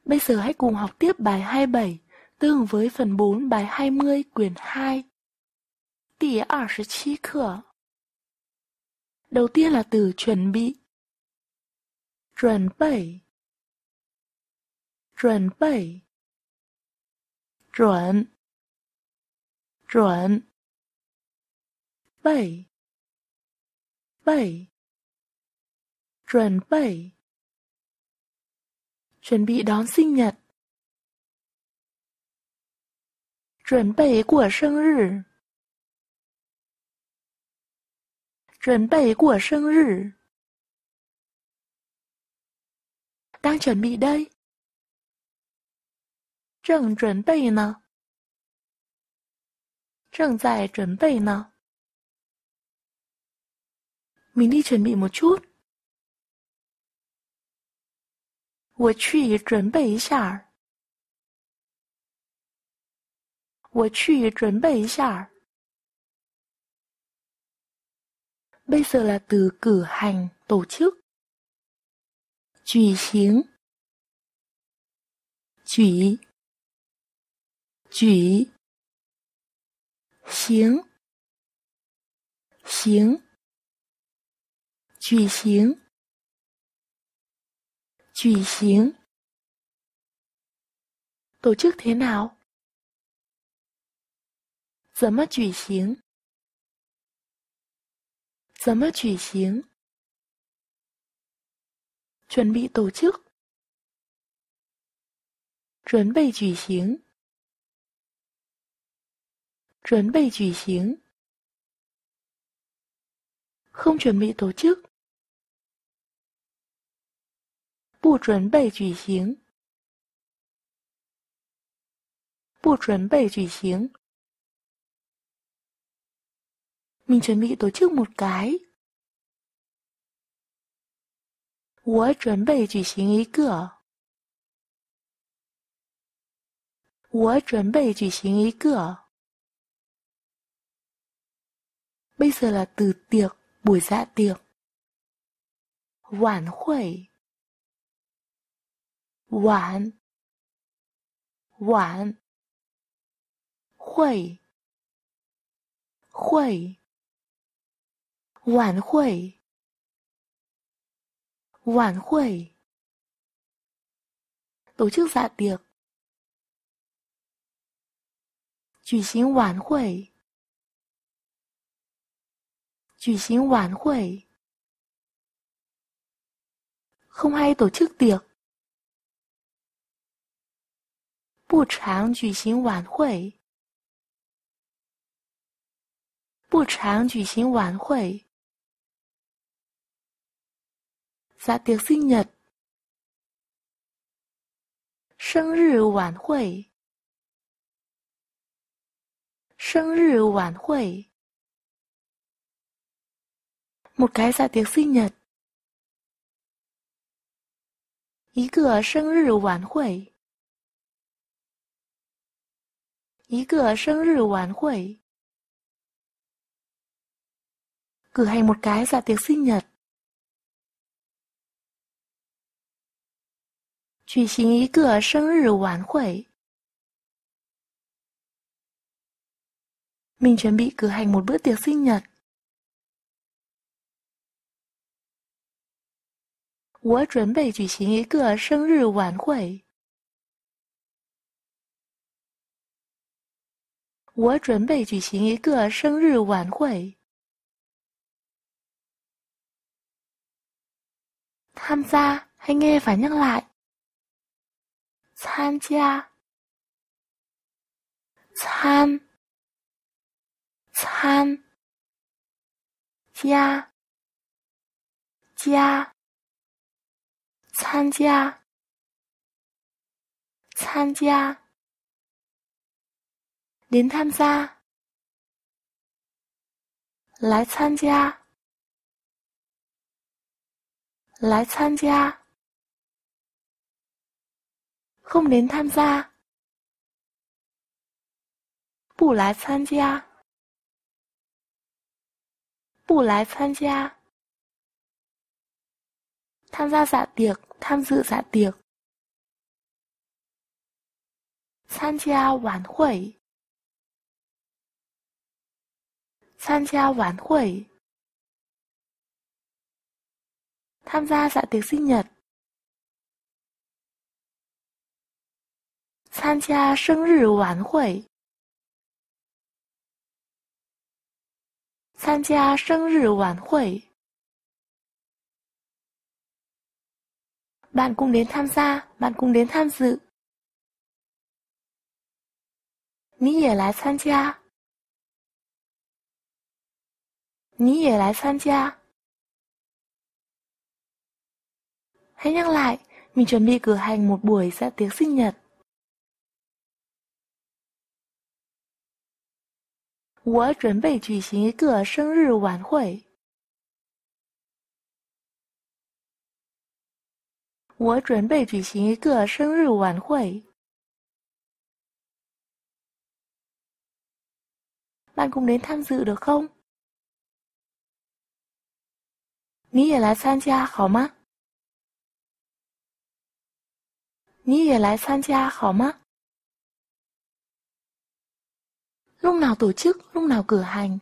Bây giờ hãy cùng học tiếp bài 27, tương ứng với phần 4 bài 20 quyển 2. 第27课. Đầu tiên là từ chuẩn bị. Chuẩn bị. Chuẩn bị. Chuẩn. Chuẩn. Bị. Bị. Chuẩn bị. Chuẩn bị đón sinh nhật. Chuẩn bị của sinh nhật. Chuẩn bị của sinh nhật. Đang chuẩn bị đây.正准备呢. 正在准备呢. Mình đi chuẩn bị một chút. 我去准备一下。我去准备一下。Bây giờ là từ cử hành, tổ chức.举行.举.举.行.行.举行.举行. Tổ chức thế nào? 怎么举行? 怎么举行? Chuẩn bị tổ chức. 准备举行. 准备举行. Không chuẩn bị tổ chức. 不准备举行. 不准备举行. Mình chuẩn bị tổ chức một cái. 我准备举行一个。我准备举行一个。Bây giờ là từ tiệc, buổi dạ tiệc. 晚会。晚。晚。会。会。晚会。晚会. Tổ chức dạ tiệc. 举行晚会。举行晚会. Không hay tổ chức tiệc. 不常举行晚会。不常举行晚会. Dạ tiệc sinh nhật. 生日晚会。生日晚会. Một cái dạ tiệc sinh nhật. 一个生日晚会。一个生日晚会. Cử hành một cái dạ tiệc sinh nhật. 举行一个生日晚会. Mình chuẩn bị cử hành một bữa tiệc sinh nhật. 我准备举行一个生日晚会。我准备举行一个生日晚会。Tham gia hay nghe phải nhắc lại. Tham gia. Tham. Tham. Gia. Gia. Tham gia. Tham gia. Đến tham gia.来参加.来参加. Không đến tham gia. 不来参加. 不来参加. Tham gia dạ tiệc, tham dự dạ tiệc. 参加晚会，参加晚会。tham gia dạ tiệc sinh nhật. 参加生日晚会，参加生日晚会。Bạn cùng đến tham gia, bạn cùng đến tham dự. 你也来参加，你也来参加. Hãy nhắc lại, mình chuẩn bị cử hành một buổi dạ tiệc sinh nhật. 我准备举行一个生日晚会。我准备举行一个生日晚会。Bạn cùng đến tham dự được không? 你也来参加好吗？你也来参加好吗？ Lúc nào tổ chức, lúc nào cử hành.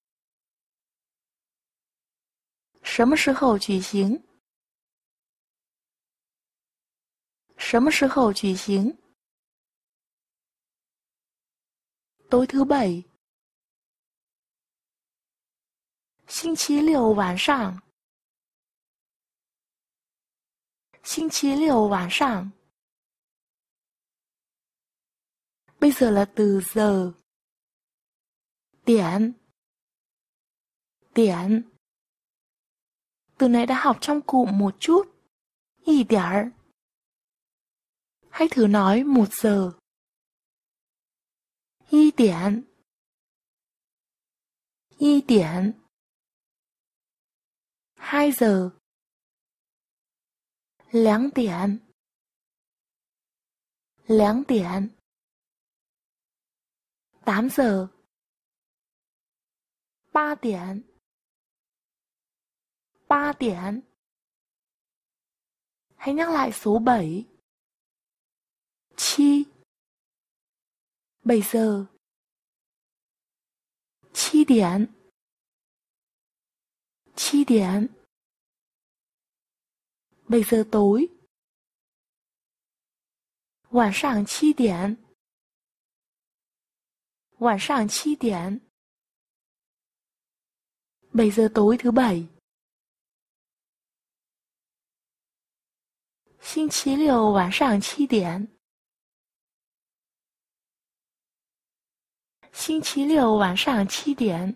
什么时候举行？什么时候举行？ Tối thứ bảy. 星期六晚上。星期六晚上。Bây giờ là từ giờ. Điểm. Điểm. Từ này đã học trong cụm một chút. Y điểm. Hãy thử nói 1 giờ. Y điểm. Y điểm. 2 giờ. 2 điểm. 2 điểm. 8 giờ. 8 điểm. 8 điểm. Hãy nhắc lại số 7. Chi. 7 giờ. Chi điểm. Chi điểm. 7 giờ tối. 晚上7点. 晚上7点. 7 giờ tối thứ bảy. 星期六晚上7点. 星期六晚上7点.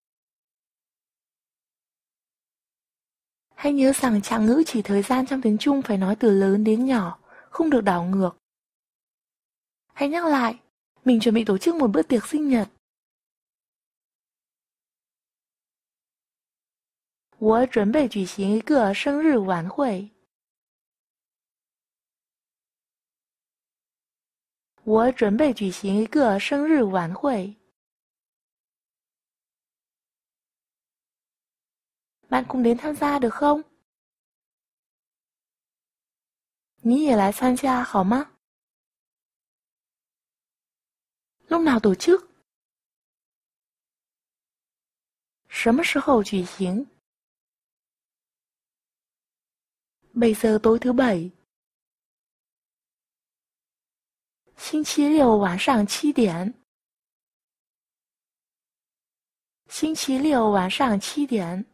Hãy nhớ rằng trạng ngữ chỉ thời gian trong tiếng Trung phải nói từ lớn đến nhỏ, không được đảo ngược. Hãy nhắc lại, mình chuẩn bị tổ chức một bữa tiệc sinh nhật. 我准备举行一个生日晚会。我准备举行一个生日晚会。Bạn cùng đến tham gia được không? 你也来参加好吗? Lúc nào tổ chức? 什么时候举行? 7 giờ tối thứ bảy. 星期六晚上7点. 星期六晚上7点.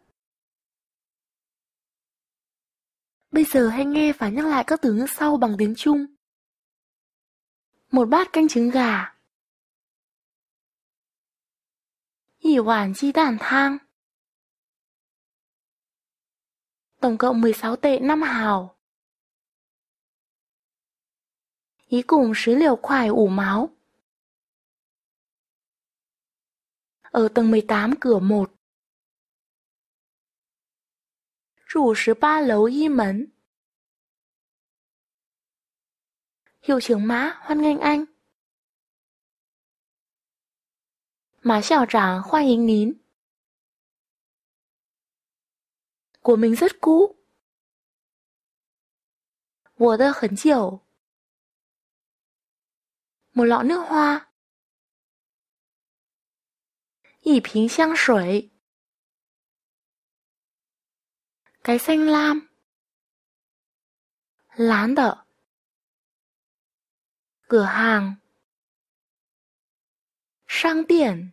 Bây giờ hãy nghe và nhắc lại các từ ngữ sau bằng tiếng Trung. 1 bát canh trứng gà. 1碗鸡蛋汤. Tổng cộng 16 tệ 5 hào. 一共16块5毛. Ở tầng 18 cửa 1. 住18楼1门. Hiệu trưởng Mã hoan nghênh anh. Mã校长欢迎您. Của mình rất cũ. 我的很旧. một lọ nước hoa. 一瓶香水 cái xanh lam. 蓝的 cửa hàng. 商店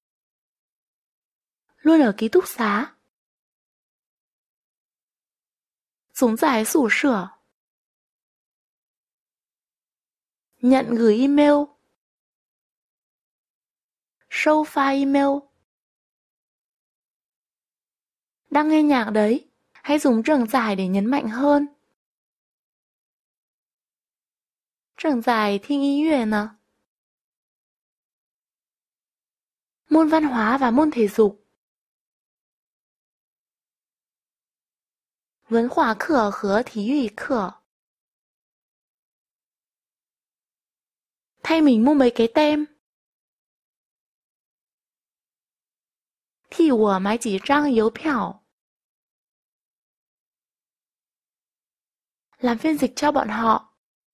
luôn ở ký túc xá. 总在宿舍 nhận gửi email. Show file email. Đang nghe nhạc đấy, hãy dùng trừng giải để nhấn mạnh hơn. Trừng giải听音乐呢? Môn văn hóa và môn thể dục. 文化课和体育课 thay mình mua mấy cái tem. 替我买几张邮票 làm phiên dịch cho bọn họ.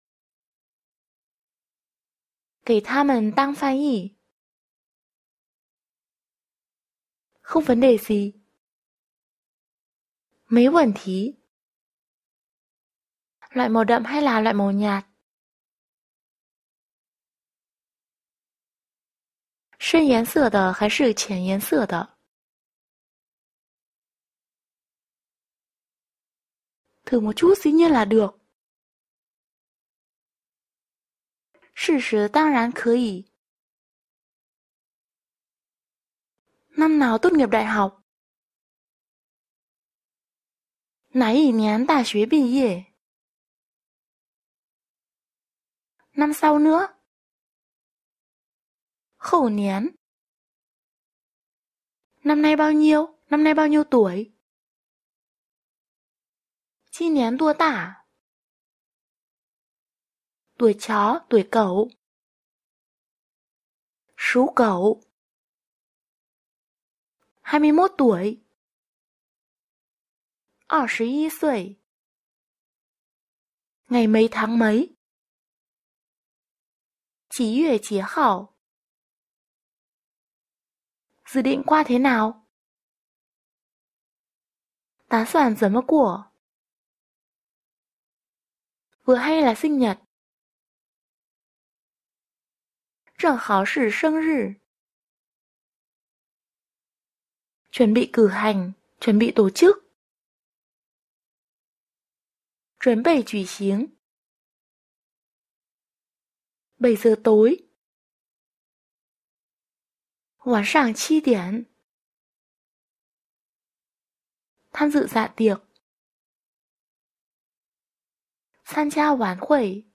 给他们当翻译 không vấn đề gì. 没问题 loại màu đậm hay là loại màu nhạt? 深颜色的还是浅颜色的? Thử một chút dĩ nhiên là được. 事实当然可以. Năm nào tốt nghiệp đại học? 哪一年大学毕业? Năm sau nữa. 后年. Năm nay bao nhiêu? Năm nay bao nhiêu tuổi? 今年多大? Tuổi chó, tuổi cẩu. 属狗. 21 tuổi. 21 岁. Ngày mấy tháng mấy? 几月几号? Dự định qua thế nào? 打算怎么过? Vừa hay là sinh nhật. 正好是生日. Chuẩn bị cử hành, chuẩn bị tổ chức. 准备举行. 7 giờ tối. 晚上7点. Tham dự dạ tiệc. 参加晚会.